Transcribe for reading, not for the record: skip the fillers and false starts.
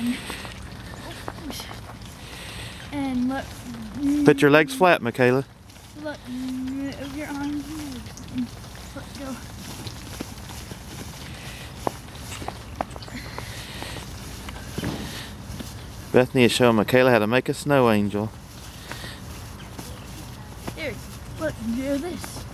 down. And look. Put your legs flat, Michaela. Look, move your arms and let go. Bethany is showing Michaela how to make a snow angel. Here, look, do this.